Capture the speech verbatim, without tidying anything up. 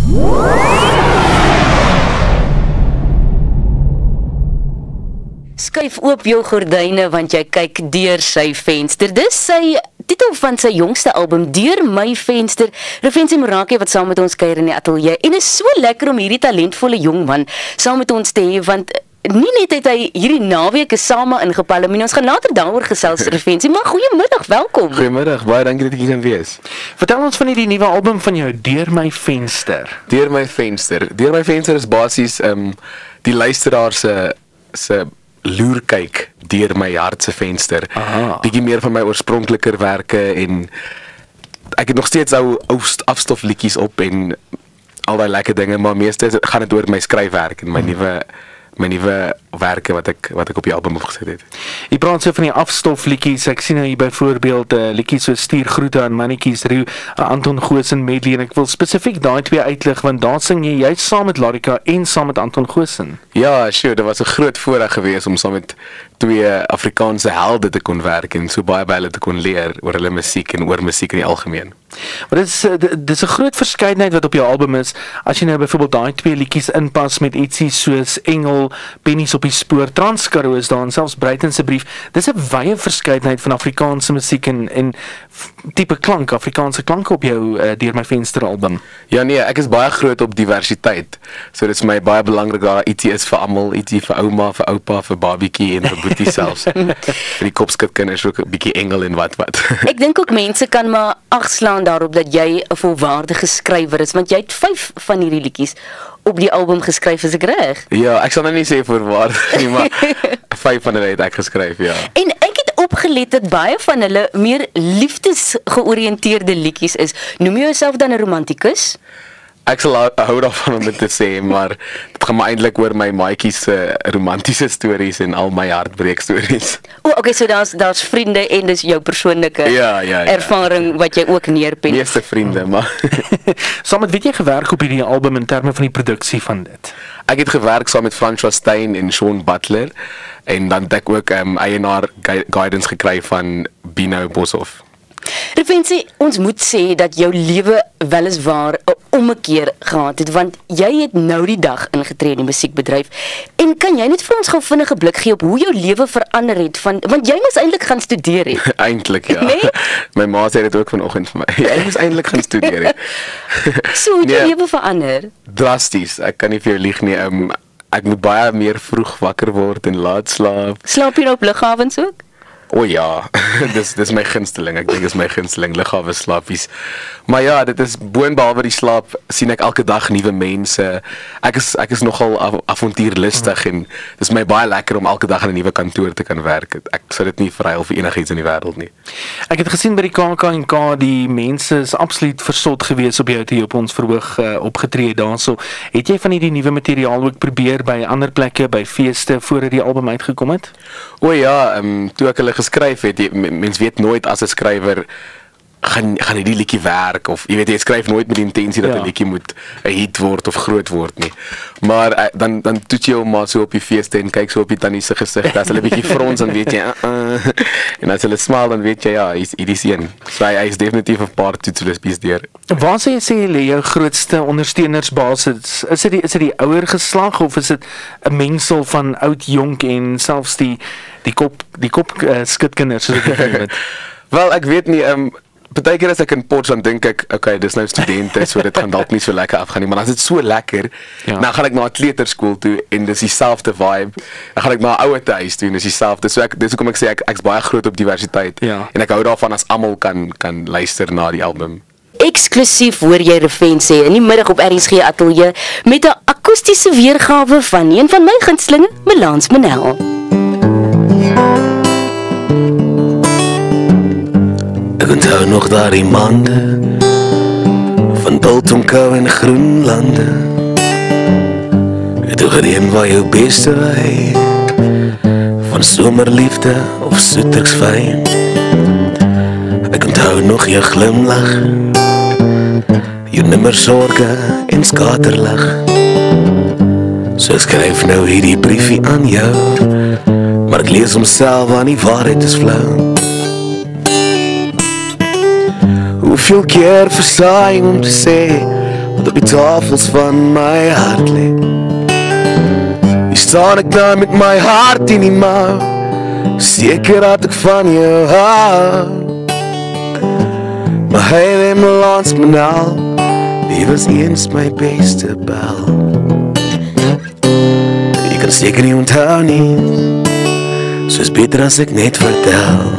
Skuif oop jou gordyne want jy kyk deur sy venster. Dis sy titel van sy jongste album, Deur My Venster. Refensie Morake wat saam met ons kuier in die ateljee. En is so lekker om hierdie talentvolle jong man saam met ons te hê, want nie net het hy hierdie naweek saam ingepalm, en ons gaan later daaroor gesels, Refensie, maar goeiemiddag, welkom. Goeiemiddag, baie dankie dat ek hier kan wees. Vertel ons van hierdie nuwe album van jou, Deur My Venster. Deur My Venster. Deur My Venster is basies um, die luisteraar se se loerkyk deur my hart se venster. Aha. Bietjie meer van my oorspronkliker werke en ek het nog steeds ou ou afstofliedjies op en al daai lekker dinge, maar meeste gaan dit oor my skryfwerk en my hmm. nuwe my nuwe werke wat ek wat ek op die album opgesit het. Jy praat so van die afstofliedjies. Ek sien nou hier byvoorbeeld 'n uh, liedjie so Stuur groete aan Mannetjies Roo, uh, Anton Goosen medley, en ek wil spesifiek daai twee uitlig want daar sing jy jy saam met Larika en saam met Anton Goosen. Ja, sure, dit was 'n groot voorreg geweest om saam met twee Afrikaanse helde te kon werk en so baie by hulle te kon leer oor hulle musiek en oor musiek in die algemeen. Maar dit is dit is 'n groot verskeidenheid wat op jou album is. As jy nou byvoorbeeld daai twee liedjies inpas met ietsie soos Engel, Pennies op die spoor, Transkaroo is daar en selfs Breitense brief. Dis 'n wye verskeidenheid van Afrikaanse musiek en en tipe klank, Afrikaanse klanke op jou uh, Deur My Venster album. Ja nee, ek is baie groot op diversiteit. So dit is my baie belangrik dat ietsie is vir almal, ietsie vir ouma, vir oupa, vir babietjie en vir boetie selfs. Vir die kopskitkinders ook 'n bietjie Engel en wat wat. Ek dink ook mense kan maar agslaan daarop dat jy 'n volwaardige skrywer is, want jy het vyf van hierdie liedjies op die album geskryf, is ek reg? Ja, ek sal nou nie sê voorwaardig nie, maar vyf van hulle het ek geskryf, ja. En ek het opgelet dat baie van hulle meer liefdesgeoriënteerde liedjies is. Noem jy jouself dan 'n romantikus? Ek sal hou daarvan om dit te sê, maar dit gaan maar eintlik oor my maatjies se romantiese stories en al my hartbreek stories. O, okay, so daar's daar's vriende en dis jou persoonlike ja, ja, ja. ervaring wat jy ook neerpen. Meeste vriende, maar Saam met wie het jy gewerk op hierdie album in terme van die produksie van dit? Ek het gewerk saam met François Stein en Sean Butler en dan het ek ook um, eienaar gu guidance gekry van Bino Boshoff. Refensie, ons moet sê dat jou lewe weliswaar 'n ommekeer gehad het, want jy het nou die dag ingetree in die musiekbedryf. En kan jy net vir ons gou vinnige blik gee op hoe jou lewe verander het, van, want jy moes eintlik gaan studeer het. Eintlik ja. Nee? My ma sê dit ook vanoggend vir my. Jy moes eintlik gaan studeer het. So hoe het nee, jou lewe verander? Drasties. Ek kan nie vir jou lieg nie. Um, ek moet baie meer vroeg wakker word en laat slaap. Slaap jy op lughawens ook? O oh ja, dis dis my gunsteling. Ek dink dis my gunsteling lughawe slaapies. Maar ja, dit is boonbehalwe die slaap sien ek elke dag nuwe mense. Ek is ek is nogal av avontuurlustig en dis my baie lekker om elke dag in 'n nuwe kantoor te kan werk. Ek sou dit nie verruil vir enigiets in die wêreld nie. Ek het gesien by die K K en K die mense is absoluut versot gewees op jou toe op ons verhoog uh, opgetree daarso. Het jy van hierdie nuwe materiaal ook probeer by ander plekke, by feeste voordat die album uitgekom het? O ja, um, toe ek hulle geskryf het, jy, mens weet nooit as 'n skrywer gaan gaan hierdie liedjie werk of jy weet jy skryf nooit met die intensie dat 'n ja. liedjie moet 'n hit word of groot word nie. Maar uh, dan dan toets jy hom maar so op die feeste en kyk so op die tannie se gesig, as hulle bietjie frons dan weet jy uh, uh, en as hulle smaal dan weet jy ja, hy's hierdie seun. So hy is definitief 'n paar toetslespes deur. Waar sê jy sê lê jou grootste ondersteunersbasis? Is dit die is dit die ouer geslag of is dit 'n mengsel van oud, jonk en selfs die die kop die kop uh, skitkinders soos ek dit noem het? Wel, ek weet nie, ehm um, partykeer as ek in Potch dan dink ek, okay, dis nou studente, so dit gaan dalk nie so lekker afgaan nie, maar as dit so lekker, ja. dan gaan ek na 'n kleuterskool toe en dis dieselfde vibe. Dan gaan ek na 'n ouer huis toe en dis dieselfde. So ek dis hoekom ek sê ek ek's baie groot op diversiteit. Ja. En ek hou daarvan as almal kan kan luister na die album. Eksklusief hoor jy Refensie in die middag op R S G Ateljee met 'n akoestiese weergawe van een van my gunstelinge, Melans Manel. Ek onthou nog daardie maande van Biltongkou en Groenlande. Het ook een waar jou beste wy van somerliefde of soetersfyn. Ek onthou nog jou glimlag, jou nimmer sorge en skaterlag. So skryf nou hierdie briefie aan jou, maar ek lees homself aan die waarheid is flauw. Hoeveel keer versaai om te sê wat op die tafels van my hart lê. Hier staan ek daar met my hart in die mouw, seker dat ek van jou hou. Maar hy het my langs my nou, die was eens my beste bel. Jy kan seker nie onthou nie, soos beter as ek net vertel.